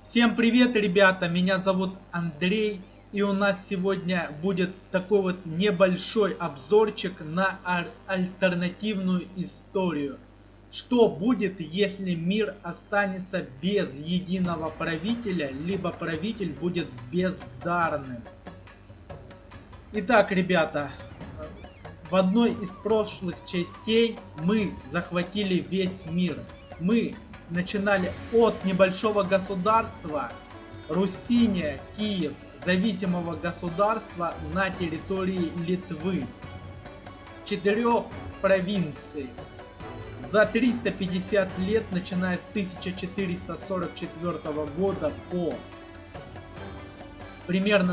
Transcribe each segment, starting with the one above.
Всем привет, ребята! Меня зовут Андрей, и у нас сегодня будет такой вот небольшой обзорчик на альтернативную историю. Что будет, если мир останется без единого правителя, либо правитель будет бездарным? Итак, ребята, в одной из прошлых частей мы захватили весь мир. Мы начинали от небольшого государства Русиния, Киев, зависимого государства на территории Литвы, с 4 провинций. За 350 лет, начиная с 1444 года по примерно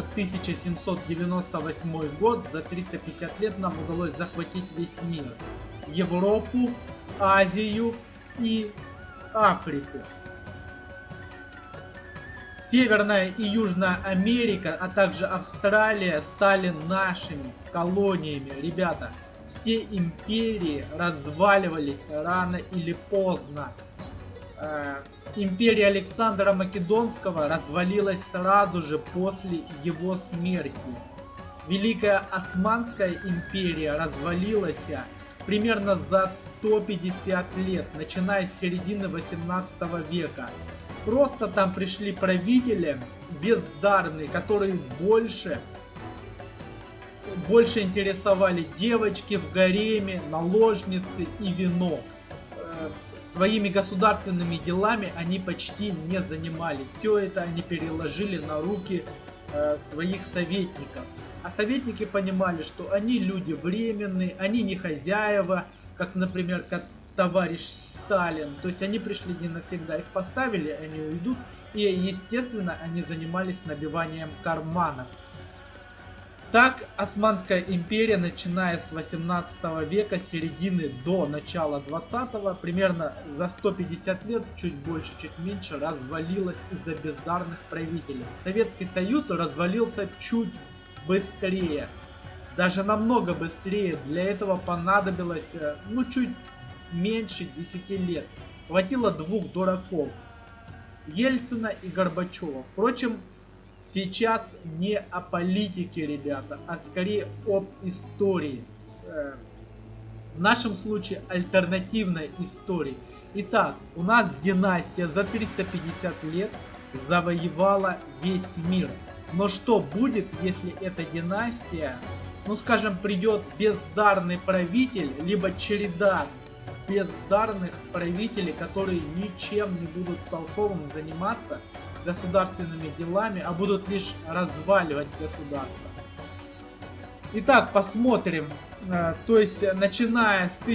1798 год, за 350 лет нам удалось захватить весь мир. Европу, Азию и Африку. Северная и Южная Америка, а также Австралия стали нашими колониями. Ребята, все империи разваливались рано или поздно. Империя Александра Македонского развалилась сразу же после его смерти. Великая Османская империя развалилась примерно за 150 лет, начиная с середины 18 века. Просто там пришли правители бездарные, которые больше интересовали девочки в гареме, наложницы и вино. Своими государственными делами они почти не занимались. Все это они переложили на руки своих советников. А советники понимали, что они люди временные, они не хозяева, как, например, как товарищ Сталин. То есть они пришли не навсегда, их поставили, они уйдут. И, естественно, они занимались набиванием карманов. Так, Османская империя, начиная с 18 века, середины до начала 20-го, примерно за 150 лет, чуть больше, чуть меньше, развалилась из-за бездарных правителей. Советский Союз развалился чуть быстрее, даже намного быстрее. Для этого понадобилось, чуть меньше 10 лет. Хватило двух дураков, Ельцина и Горбачева. Впрочем, сейчас не о политике, ребята, а скорее об истории. В нашем случае альтернативной истории. Итак, у нас династия за 350 лет завоевала весь мир. Но что будет, если эта династия, скажем, придет бездарный правитель, либо череда бездарных правителей, которые ничем не будут толковым заниматься государственными делами, а будут лишь разваливать государство. Итак, посмотрим. То есть, начиная с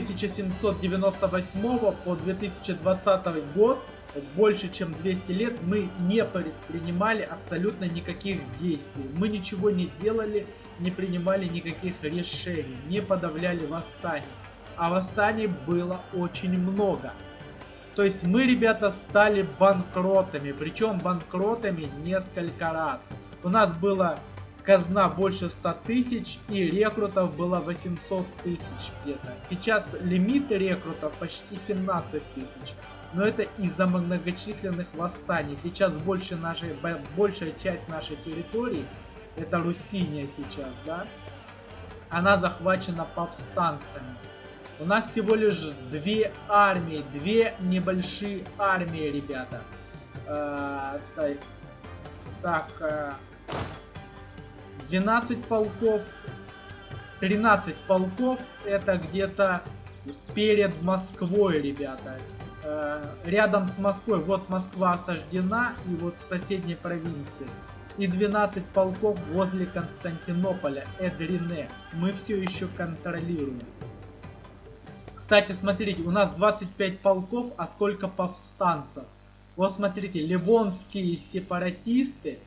1798 по 2020 год, больше чем 200 лет, мы не предпринимали абсолютно никаких действий. Мы ничего не делали, не принимали никаких решений, не подавляли восстание. А восстаний было очень много. То есть мы, ребята, стали банкротами, причем банкротами несколько раз. У нас была казна больше 100 тысяч и рекрутов было 800 тысяч где-то. Сейчас лимит рекрутов почти 17 тысяч. Но это из-за многочисленных восстаний. Сейчас большая часть нашей территории, это Русиния сейчас, да, она захвачена повстанцами. У нас всего лишь две армии, две небольшие армии, ребята. 12 полков, 13 полков, это где-то перед Москвой, ребята. Рядом с Москвой, вот Москва осаждена, и вот в соседней провинции. И 12 полков возле Константинополя, Эдрине. Мы все еще контролируем. Кстати, смотрите, у нас 25 полков, а сколько повстанцев? Вот смотрите, ливонские сепаратисты,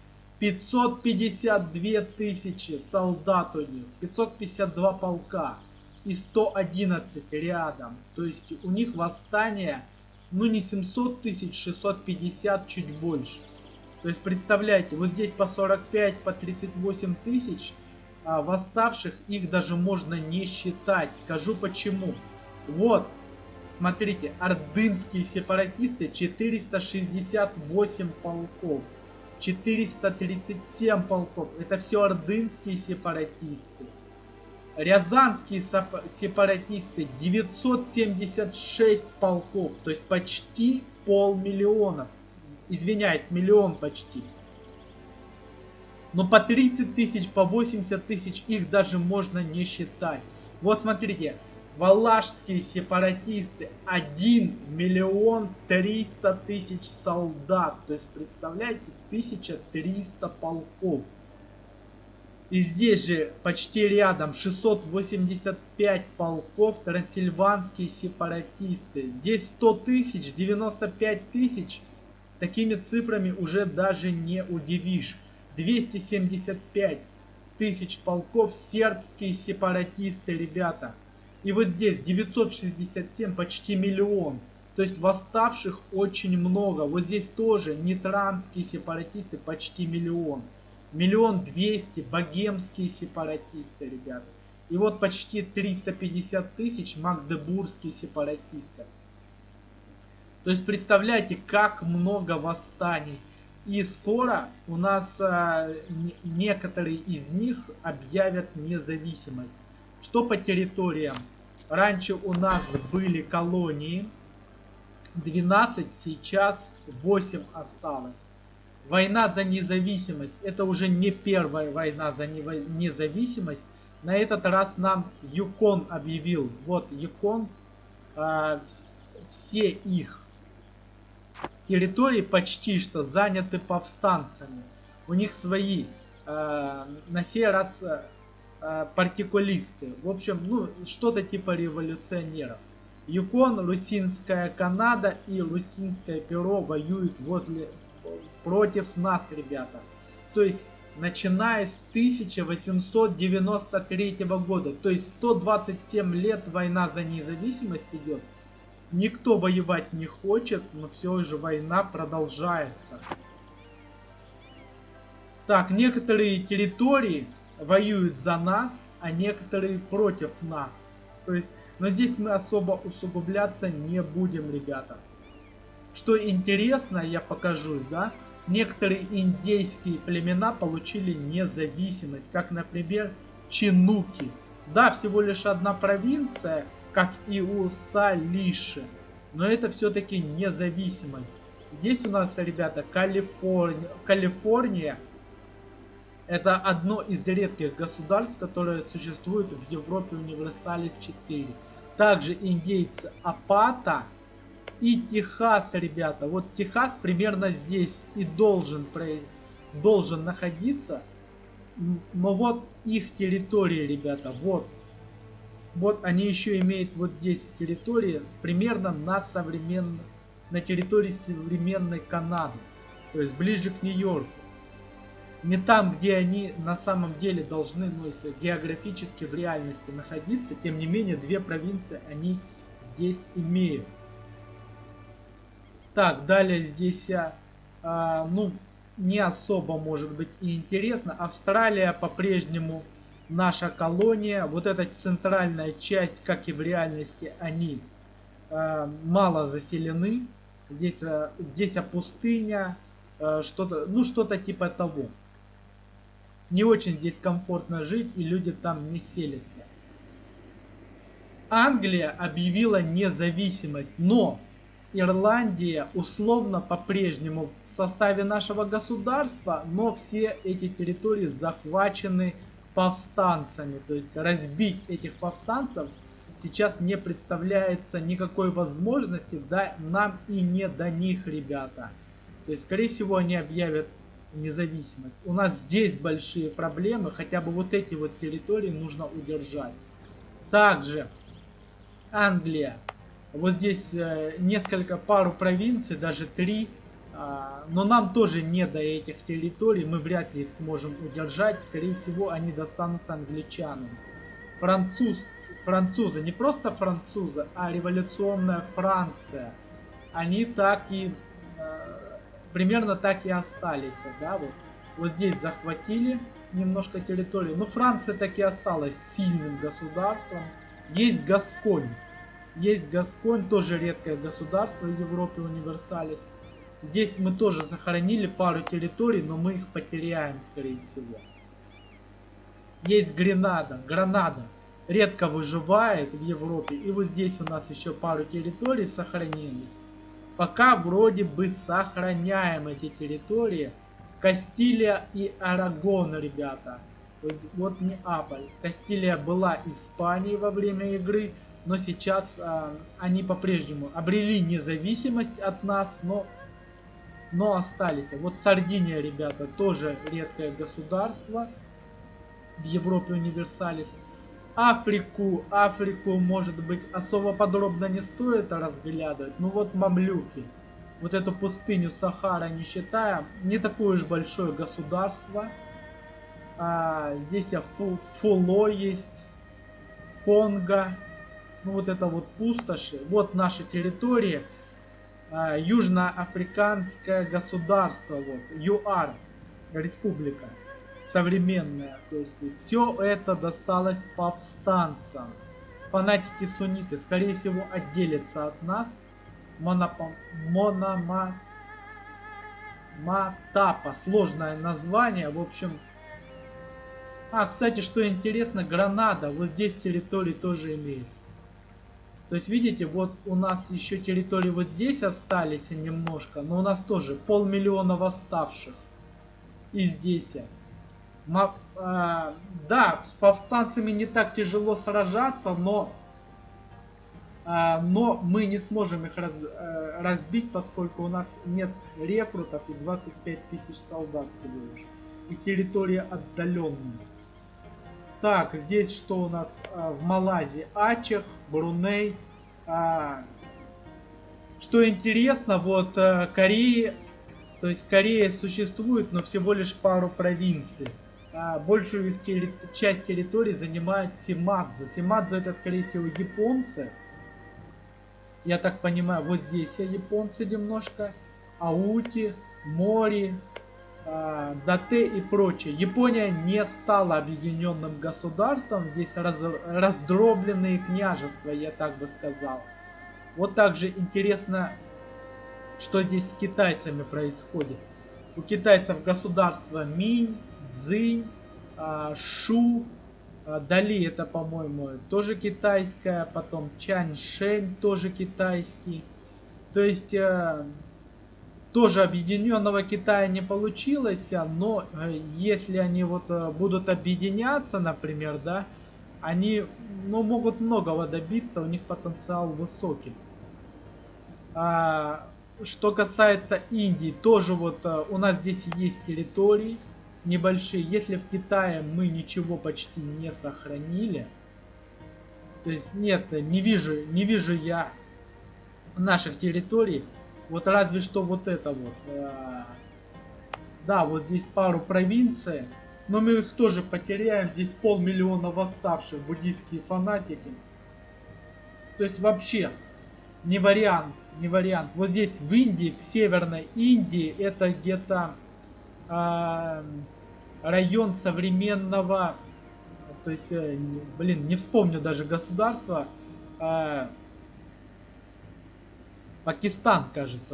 552 тысячи солдат у них, 552 полка и 111 рядом. То есть у них восстание, не 700 тысяч, 650, чуть больше. То есть представляете, вот здесь по 45, по 38 тысяч восставших, их даже можно не считать. Скажу почему. Вот, Смотрите, ордынские сепаратисты 468 полков, 437 полков. Это все ордынские сепаратисты. Рязанские сепаратисты 976 полков, то есть почти 500 000. Извиняюсь, 1 миллион почти. Но по 30 тысяч, по 80 тысяч их даже можно не считать. Вот смотрите, валашские сепаратисты 1 300 000 солдат. То есть представляете, 1300 полков. И здесь же почти рядом 685 полков трансильванские сепаратисты. Здесь 100 тысяч, 95 тысяч. Такими цифрами уже даже не удивишь. 275 тысяч полков сербские сепаратисты, ребята. И вот здесь 967, почти 1 миллион. То есть восставших очень много. Вот здесь тоже нитранские сепаратисты почти 1 миллион. 1 200 000 богемские сепаратисты, ребята. И вот почти 350 тысяч магдебургские сепаратисты. То есть представляете, как много восстаний. И скоро у нас некоторые из них объявят независимость. Что по территориям? Раньше у нас были колонии 12, сейчас 8 осталось. Война за независимость. Это уже не первая война за независимость. На этот раз нам ЮКОН объявил. Вот ЮКОН. Все их территории почти что заняты повстанцами. У них свои, на сей раз, партикулисты. В общем, ну, что-то типа революционеров. ЮКОН, Русинская Канада и Русинское перо воюют против нас, ребята. То есть, начиная с 1893 года. То есть, 127 лет война за независимость идет. Никто воевать не хочет, но все же война продолжается. Так, некоторые территории воюют за нас, а некоторые против нас. То есть, но здесь мы особо усугубляться не будем, ребята. Что интересно, я покажу, да? Некоторые индейские племена получили независимость, как, например, чинуки. Да, всего лишь одна провинция, как и у Салиши, но это все-таки независимость. Здесь у нас, ребята, Калифорния. Это одно из редких государств, которое существует в Европе Универсалис 4. Также индейцы Апата и Техас, ребята. Вот Техас примерно здесь и должен находиться. Но вот их территория, ребята, вот. Вот они еще имеют вот здесь территории примерно на территории современной Канады. То есть ближе к Нью-Йорку. Не там, где они на самом деле должны, ну, если географически в реальности находиться. Тем не менее, две провинции они здесь имеют. Так, далее здесь, ну, не особо может быть и интересно. Австралия по-прежнему наша колония. Вот эта центральная часть, как и в реальности, они мало заселены. Здесь пустыня, что-то типа того. Не очень здесь комфортно жить, и люди там не селятся. Англия объявила независимость, но Ирландия условно по-прежнему в составе нашего государства, но все эти территории захвачены повстанцами. То есть разбить этих повстанцев сейчас не представляется никакой возможности, да нам и не до них, ребята. То есть, скорее всего, они объявят независимость. У нас здесь большие проблемы, хотя бы вот эти вот территории нужно удержать. Также Англия. Вот здесь пару провинций, даже 3. Но нам тоже не до этих территорий. Мы вряд ли их сможем удержать. Скорее всего, они достанутся англичанам. Французы, не просто французы, а революционная Франция. Они так и примерно так и остались. Да? Вот здесь захватили немножко территории. Но Франция так и осталась сильным государством. Есть Гасконь. Есть Гасконь, тоже редкое государство в Европе, универсалис. Здесь мы тоже сохранили пару территорий, но мы их потеряем, скорее всего. Есть Гранада. Редко выживает в Европе. И вот здесь у нас еще пару территорий сохранились. Пока вроде бы сохраняем эти территории. Кастилия и Арагон, ребята. Вот Неаполь. Кастилия была Испанией во время игры. Но сейчас они по-прежнему обрели независимость от нас. Но остались. Вот Сардиния, ребята, тоже редкое государство. В Европе универсалис. Африку, может быть, особо подробно не стоит разглядывать. Ну вот мамлюки. Вот эту пустыню Сахара не считая, не такое уж большое государство. Здесь Фуло есть, Конго. Ну вот это вот пустоши. Вот наша территория. Южноафриканское государство. Вот, ЮАР, республика. Современная, то есть все это досталось повстанцам. Фанатики сунниты, скорее всего, отделятся от нас. Мономатапа, сложное название, в общем. Кстати, что интересно, Гранада, вот здесь территории тоже имеет. То есть, видите, вот у нас еще территории вот здесь остались немножко, но у нас тоже 500 000 восставших. И здесь. Да, с повстанцами не так тяжело сражаться, но мы не сможем их разбить, поскольку у нас нет рекрутов и 25 000 солдат всего лишь. И территория отдаленная. Так, здесь что у нас в Малайзии? Ачех, Бруней. Что интересно, вот Корея, то есть Корея существует, но всего лишь пару провинций. Большую часть территории занимает Симадзу. Симадзу это скорее всего японцы. Я так понимаю, вот здесь японцы немножко. Аути, Мори, Дате и прочее. Япония не стала объединенным государством. Здесь раздробленные княжества, я так бы сказал. Вот также интересно, что здесь с китайцами происходит. У китайцев государство Минь, Цзинь, Шу, Дали это, по-моему, тоже китайская, потом Чаньшэнь тоже китайский. То есть тоже объединенного Китая не получилось, но если они вот будут объединяться, например, да, они могут многого добиться, у них потенциал высокий. Что касается Индии, тоже вот у нас здесь есть территории небольшие. Если в Китае мы ничего почти не сохранили, то есть нет, не вижу я наших территорий. Вот разве что вот это вот. Да, вот здесь пару провинций, но мы их тоже потеряем. Здесь 500 000 восставших, буддийские фанатики. То есть вообще не вариант. Вот здесь в Индии, в Северной Индии, это где-то район современного, то есть, не вспомню даже государство, Пакистан, кажется,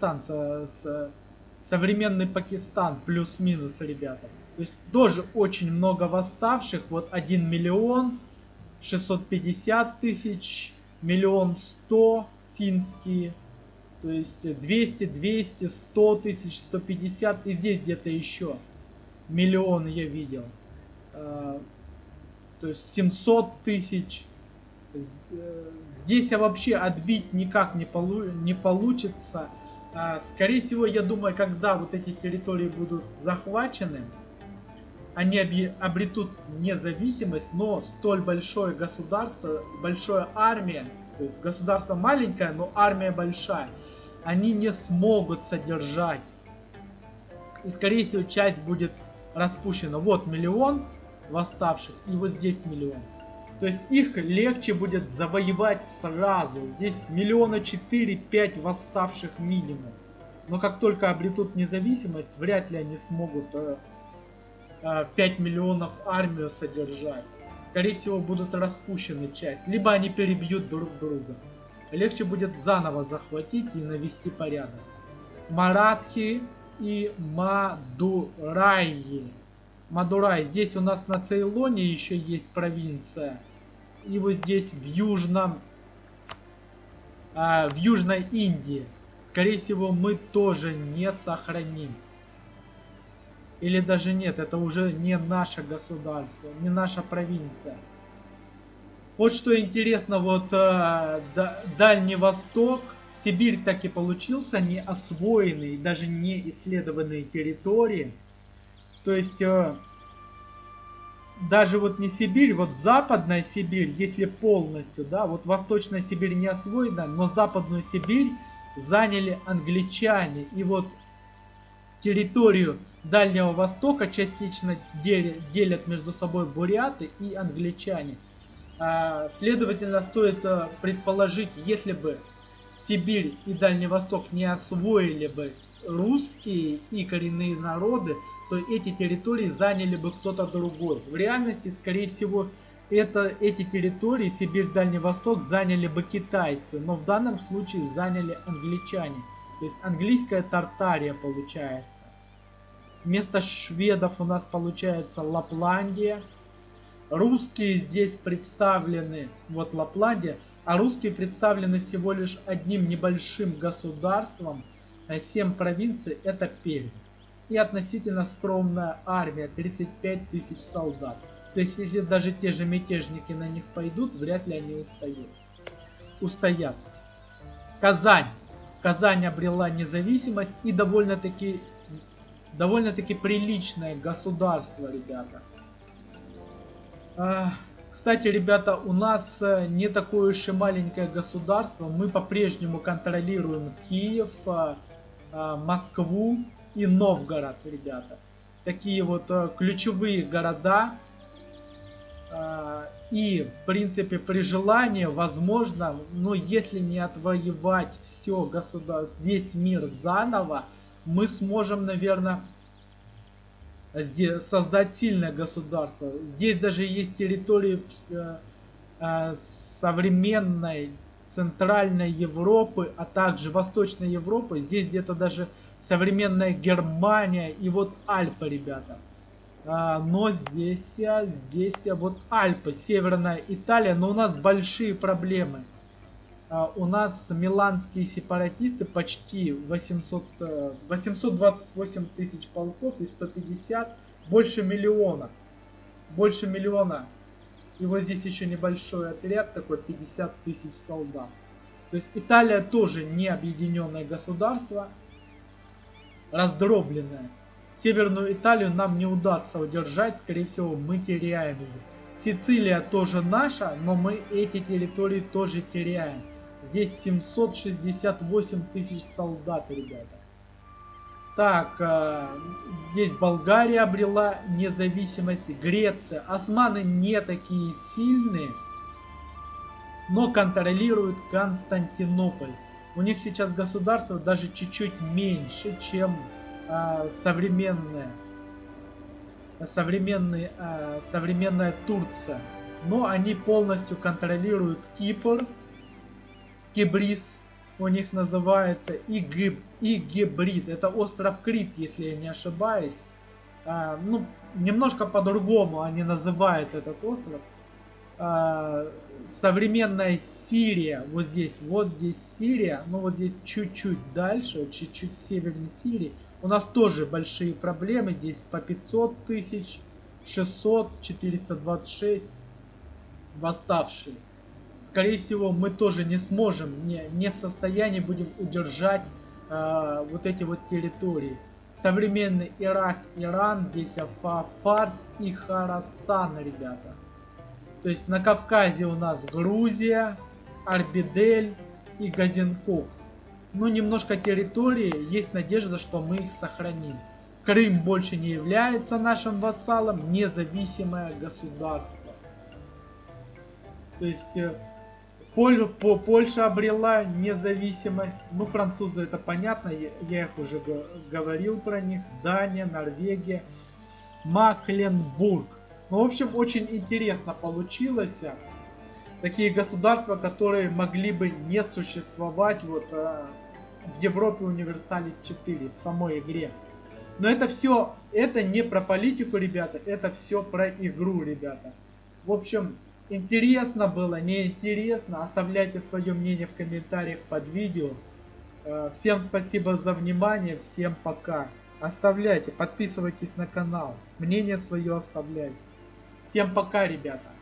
современный Пакистан, плюс-минус, ребята. То есть тоже очень много восставших, вот 1 650 000, 1 100 000 синские, то есть 200, 100 000, 150, и здесь где-то еще миллион я видел, то есть 700 000. Здесь вообще отбить никак не получится. Скорее всего, я думаю, когда вот эти территории будут захвачены, они обретут независимость, но столь большое государство, большая армия, то есть государство маленькое, но армия большая, они не смогут содержать. И скорее всего часть будет распущена. Вот 1 000 000 восставших и вот здесь 1 000 000. То есть их легче будет завоевать сразу. Здесь 4-5 восставших минимум. Но как только обретут независимость, вряд ли они смогут 5 миллионов армию содержать. скорее всего, будут распущены часть. Либо они перебьют друг друга. Легче будет заново захватить и навести порядок. Маратхи и Мадурайи. Мадурай. Здесь у нас на Цейлоне еще есть провинция. И вот здесь в Южной Индии. Скорее всего, мы тоже не сохраним. Или даже нет, это уже не наше государство, не наша провинция. Вот что интересно, вот Дальний Восток, Сибирь так и получился не освоенный, даже не исследованные территории. То есть даже вот не Сибирь, вот Западная Сибирь, если полностью, да, вот Восточная Сибирь не освоена, но Западную Сибирь заняли англичане. И вот территорию Дальнего Востока частично делят между собой буряты и англичане. Следовательно, стоит предположить, если бы Сибирь и Дальний Восток не освоили бы русские и коренные народы, то эти территории заняли бы кто-то другой. В реальности, скорее всего, эти территории, Сибирь, Дальний Восток, заняли бы китайцы, но в данном случае заняли англичане. То есть английская Тартария получается. Вместо шведов у нас получается Лапландия. Русские здесь представлены, вот Лапландия, а русские представлены всего лишь одним небольшим государством, 7 провинций, это Пермь. И относительно скромная армия, 35 тысяч солдат. То есть, если даже те же мятежники на них пойдут, вряд ли они устоят. Казань. Казань обрела независимость и довольно-таки приличное государство, ребята. Кстати, ребята, у нас не такое уж и маленькое государство. Мы по-прежнему контролируем Киев, Москву и Новгород, ребята. Такие вот ключевые города. И, в принципе, при желании, возможно, но если не отвоевать все весь мир заново, мы сможем, наверное, создать сильное государство. Здесь даже есть территории современной Центральной Европы, а также Восточной Европы. Здесь где-то даже современная Германия и вот Альпы, ребята. Но здесь вот Альпы, Северная Италия, но у нас большие проблемы. У нас миланские сепаратисты почти 828 тысяч полков и 150, больше миллиона. Больше миллиона. И вот здесь еще небольшой отряд, такой 50 тысяч солдат. То есть Италия тоже не объединенное государство, раздробленное. Северную Италию нам не удастся удержать, скорее всего мы теряем ее. Сицилия тоже наша, но мы эти территории тоже теряем. Здесь 768 тысяч солдат, ребята. Так, здесь Болгария обрела независимость, Греция. Османы не такие сильные, но контролируют Константинополь. У них сейчас государство даже чуть-чуть меньше, чем современная Турция. Но они полностью контролируют Кипр. Кибрис у них называется, и Гибрид. Это остров Крит, если я не ошибаюсь. Ну, немножко по-другому они называют этот остров. Современная Сирия, вот здесь Сирия, ну вот здесь чуть-чуть дальше, чуть-чуть севернее Сирии. У нас тоже большие проблемы, здесь по 500 тысяч, 600, 426 восставшие. Скорее всего, мы тоже не сможем, не в состоянии будем удержать вот эти вот территории. Современный Ирак, Иран, здесь Фарс и Харасан, ребята. То есть на Кавказе у нас Грузия, Арбидель и Газенков. Ну, немножко территории, есть надежда, что мы их сохраним. Крым больше не является нашим вассалом, независимое государство. То есть Польша обрела независимость. Ну, французы, это понятно, я их уже говорил про них. Дания, Норвегия, Мекленбург. Ну, в общем, очень интересно получилось. Такие государства, которые могли бы не существовать вот в Европе Универсалис 4, в самой игре. Но это все, это не про политику, ребята, это все про игру, ребята. В общем, интересно было, неинтересно, оставляйте свое мнение в комментариях под видео. Всем спасибо за внимание, всем пока. Оставляйте, подписывайтесь на канал, мнение свое оставляйте. Всем пока, ребята.